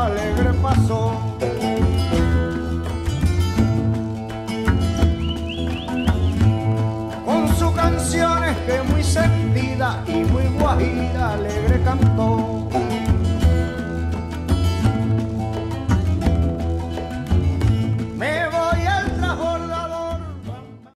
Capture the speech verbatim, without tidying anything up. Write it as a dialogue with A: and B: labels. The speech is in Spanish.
A: alegre pasó. Con sus canciones que muy sentida y muy guajira alegre cantó.